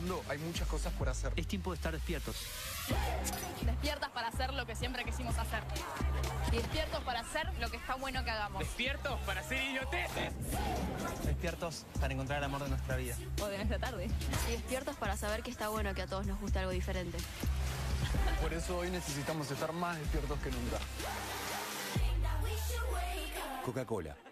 mundo hay muchas cosas por hacer. Es tiempo de estar despiertos. Despiertas para hacer lo que siempre quisimos hacer. Y despiertos para hacer lo que está bueno que hagamos. Despiertos para hacer idioteces. Despiertos para encontrar el amor de nuestra vida. O de nuestra tarde. Y despiertos para saber que está bueno que a todos nos guste algo diferente. Por eso hoy necesitamos estar más despiertos que nunca. Coca-Cola.